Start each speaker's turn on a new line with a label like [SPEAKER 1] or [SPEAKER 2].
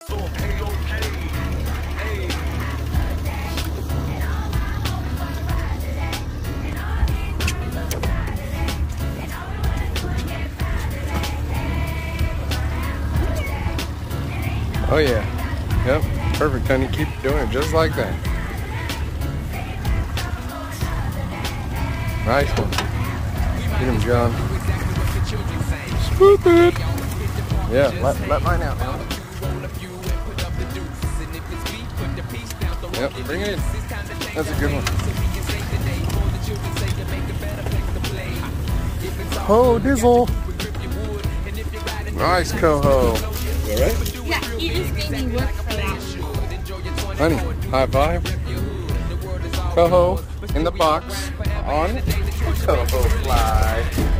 [SPEAKER 1] Oh yeah. Yep. Perfect, honey. Keep doing it just like that. Nice one. Get him, John. Swoop it. Yeah, let mine out now. Yep, bring it in. That's a good one. Ho, Dizzle. Nice, Coho. You alright?
[SPEAKER 2] Yeah, he just made me work for that.
[SPEAKER 1] Honey, high five. Coho in the box on Coho Fly.